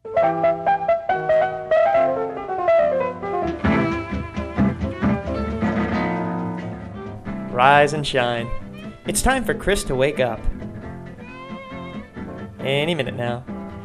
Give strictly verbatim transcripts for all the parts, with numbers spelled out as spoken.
Rise and shine. It's time for Chris to wake up. Any minute now.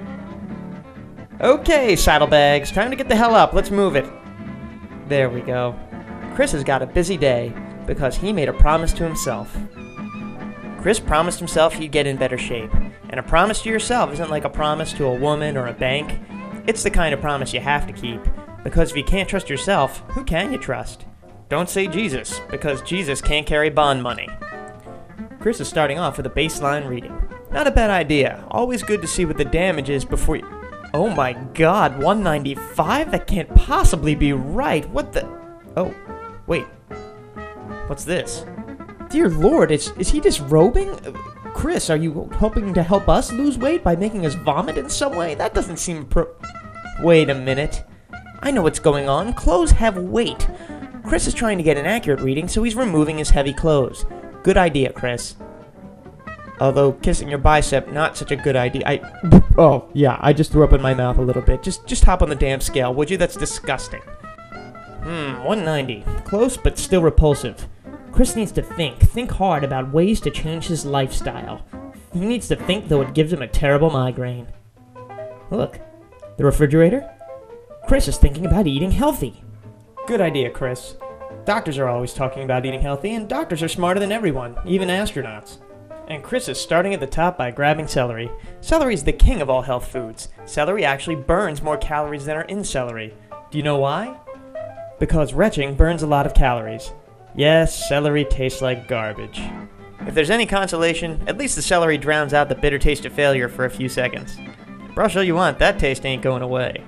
Okay, saddlebags, time to get the hell up. Let's move it. There we go. Chris has got a busy day because he made a promise to himself. Chris promised himself he'd get in better shape. And a promise to yourself isn't like a promise to a woman or a bank. It's the kind of promise you have to keep. Because if you can't trust yourself, who can you trust? Don't say Jesus, because Jesus can't carry bond money. Chris is starting off with a baseline reading. Not a bad idea. Always good to see what the damage is before you... Oh my god, one ninety-five? That can't possibly be right. What the... Oh, wait. What's this? Dear Lord, is, is he disrobing? Uh, Chris, are you hoping to help us lose weight by making us vomit in some way? That doesn't seem pro... Wait a minute. I know what's going on. Clothes have weight. Chris is trying to get an accurate reading, so he's removing his heavy clothes. Good idea, Chris. Although, kissing your bicep, not such a good idea. I... Oh, yeah, I just threw up in my mouth a little bit. Just just hop on the damn scale, would you? That's disgusting. Hmm, one ninety. Close, but still repulsive. Chris needs to think. Think hard about ways to change his lifestyle. He needs to think, though it gives him a terrible migraine. Look, the refrigerator? Chris is thinking about eating healthy. Good idea, Chris. Doctors are always talking about eating healthy, and doctors are smarter than everyone, even astronauts. And Chris is starting at the top by grabbing celery. Celery is the king of all health foods. Celery actually burns more calories than are in celery. Do you know why? Because retching burns a lot of calories. Yes, celery tastes like garbage. If there's any consolation, at least the celery drowns out the bitter taste of failure for a few seconds. Brush all you want, that taste ain't going away.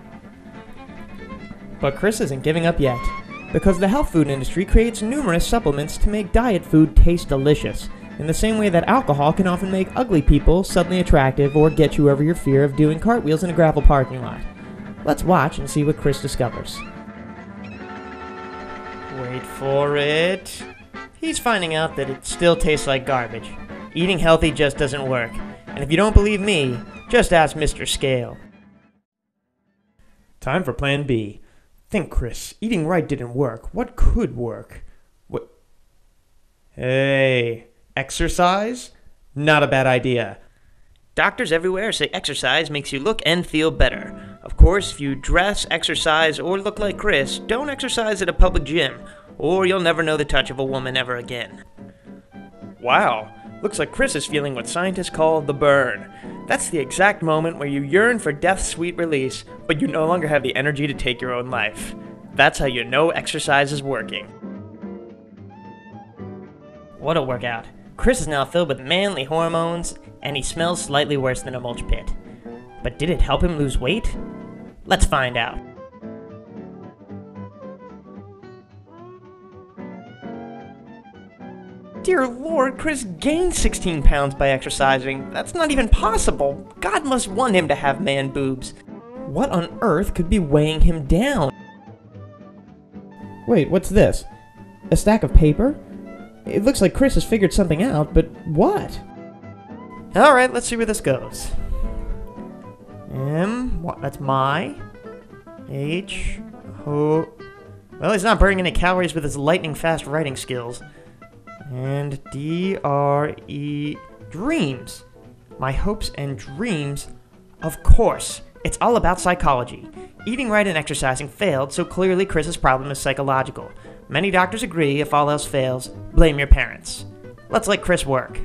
But Chris isn't giving up yet, because the health food industry creates numerous supplements to make diet food taste delicious, in the same way that alcohol can often make ugly people suddenly attractive or get you over your fear of doing cartwheels in a gravel parking lot. Let's watch and see what Chris discovers. Wait for it. He's finding out that it still tastes like garbage. Eating healthy just doesn't work. And if you don't believe me, just ask Mister Scale. Time for Plan B. Think, Chris. Eating right didn't work. What could work? What? Hey, exercise? Not a bad idea. Doctors everywhere say exercise makes you look and feel better. Of course, if you dress, exercise, or look like Chris, don't exercise at a public gym, or you'll never know the touch of a woman ever again. Wow, looks like Chris is feeling what scientists call the burn. That's the exact moment where you yearn for death's sweet release, but you no longer have the energy to take your own life. That's how you know exercise is working. What a workout. Chris is now filled with manly hormones, and he smells slightly worse than a mulch pit. But did it help him lose weight? Let's find out. Dear Lord, Chris gained sixteen pounds by exercising. That's not even possible. God must want him to have man boobs. What on earth could be weighing him down? Wait, what's this? A stack of paper? It looks like Chris has figured something out, but what? Alright, let's see where this goes. M, what, that's my. H, O. Well, he's not burning any calories with his lightning-fast writing skills. And D R E, dreams. My hopes and dreams. Of course, it's all about psychology. Eating right and exercising failed, so clearly Chris's problem is psychological. Many doctors agree, if all else fails, blame your parents. Let's let Chris work.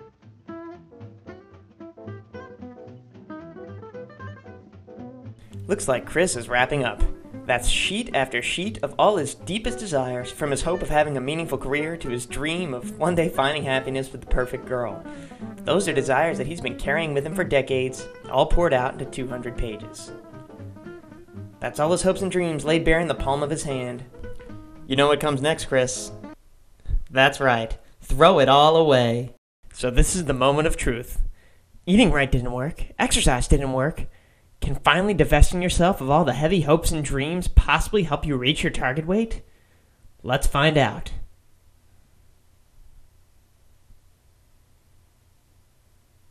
Looks like Chris is wrapping up. That's sheet after sheet of all his deepest desires, from his hope of having a meaningful career to his dream of one day finding happiness with the perfect girl. Those are desires that he's been carrying with him for decades, all poured out into two hundred pages. That's all his hopes and dreams laid bare in the palm of his hand. You know what comes next, Chris? That's right. Throw it all away. So this is the moment of truth. Eating right didn't work. Exercise didn't work. Can finally divesting yourself of all the heavy hopes and dreams possibly help you reach your target weight? Let's find out.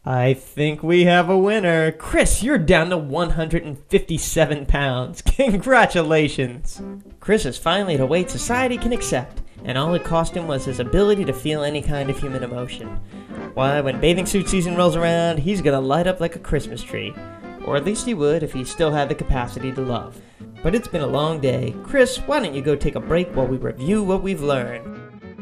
I think we have a winner. Chris, you're down to one hundred fifty-seven pounds. Congratulations. Chris is finally at a weight society can accept, and all it cost him was his ability to feel any kind of human emotion. Why, when bathing suit season rolls around, he's gonna light up like a Christmas tree. Or at least he would if he still had the capacity to love. But it's been a long day. Chris, why don't you go take a break while we review what we've learned?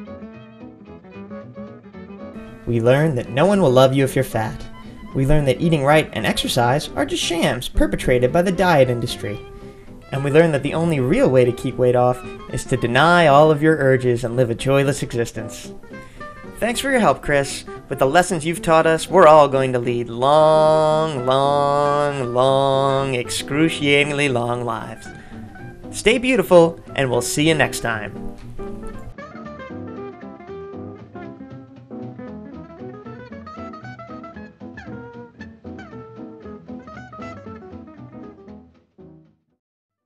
We learned that no one will love you if you're fat. We learned that eating right and exercise are just shams perpetrated by the diet industry. And we learned that the only real way to keep weight off is to deny all of your urges and live a joyless existence. Thanks for your help, Chris. With the lessons you've taught us, we're all going to lead long, long, long, excruciatingly long lives. Stay beautiful, and we'll see you next time.